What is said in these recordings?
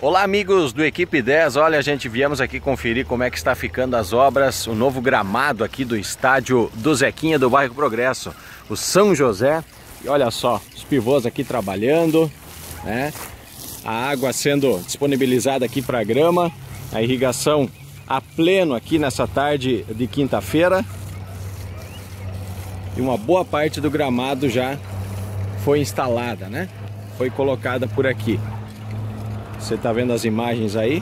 Olá amigos do Equipe 10, olha gente, viemos aqui conferir como é que está ficando as obras, o novo gramado aqui do estádio do Zequinha do bairro Progresso, o São José. E olha só, os pivôs aqui trabalhando, né? A água sendo disponibilizada aqui para a grama, a irrigação a pleno aqui nessa tarde de quinta-feira. E uma boa parte do gramado já foi instalada, né? Foi colocada por aqui. Você tá vendo as imagens aí?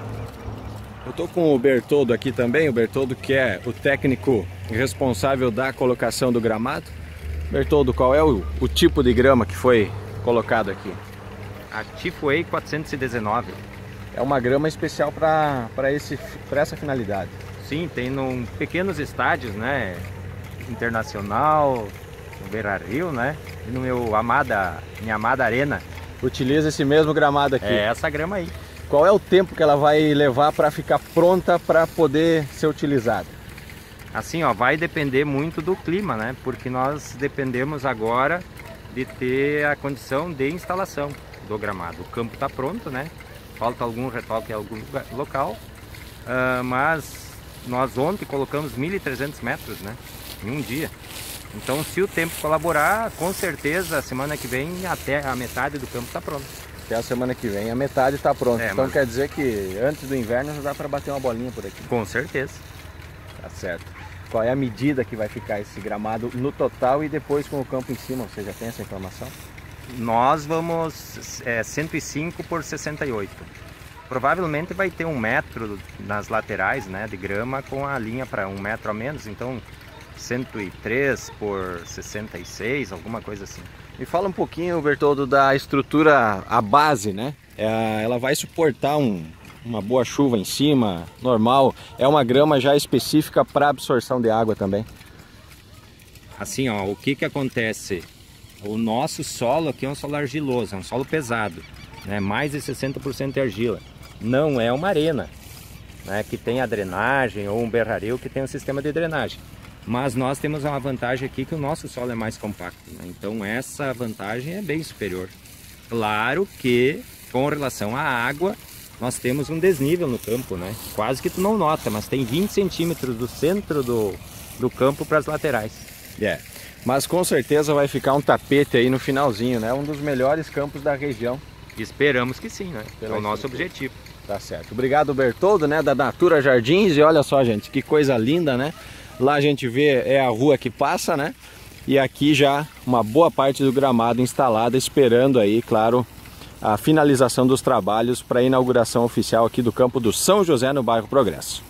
Eu tô com o Bertoldo aqui também, o Bertoldo que é o técnico responsável da colocação do gramado. Bertoldo, qual é o tipo de grama que foi colocado aqui? A Tifway 419. É uma grama especial para essa finalidade. Sim, tem pequenos estádios, né? Internacional, no Beira-Rio, né? E no minha amada Arena. Utiliza esse mesmo gramado aqui. É essa grama aí. Qual é o tempo que ela vai levar para ficar pronta para poder ser utilizada? Assim, ó, vai depender muito do clima, né? Porque nós dependemos agora de ter a condição de instalação do gramado. O campo está pronto, né? Falta algum retoque em algum local, mas nós ontem colocamos 1.300 metros, né? Em um dia. Então, se o tempo colaborar, com certeza, a semana que vem até a metade do campo está pronto. Até a semana que vem a metade está pronta. Então mas... quer dizer que antes do inverno já dá para bater uma bolinha por aqui. Com certeza. Tá certo. Qual é a medida que vai ficar esse gramado no total e depois com o campo em cima? Você já tem essa informação? Nós vamos 105 por 68. Provavelmente vai ter 1 metro nas laterais, né, de grama, com a linha para 1 metro a menos. Então 103 por 66, alguma coisa assim. Me fala um pouquinho, Bertoldo, da estrutura, a base, né? Ela vai suportar uma boa chuva em cima, normal. É uma grama já específica para absorção de água também. Assim, ó, o que acontece? O nosso solo aqui é um solo argiloso, é um solo pesado, né? Mais de 60% de argila. Não é uma arena, né, que tem a drenagem, ou um berrario que tem um sistema de drenagem. Mas nós temos uma vantagem aqui que o nosso solo é mais compacto, né? Então essa vantagem é bem superior. Claro que com relação à água, nós temos um desnível no campo, né? Quase que tu não nota, mas tem 20 centímetros do centro do campo para as laterais. Mas com certeza vai ficar um tapete aí no finalzinho, né? Um dos melhores campos da região. Esperamos que sim, né? É o nosso objetivo. Tá certo. Obrigado, Bertoldo, né? Da Natura Jardins. E olha só, gente, que coisa linda, né? Lá a gente vê é a rua que passa, né? E aqui já uma boa parte do gramado instalada, esperando aí, claro, a finalização dos trabalhos para a inauguração oficial aqui do campo do São José no bairro Progresso.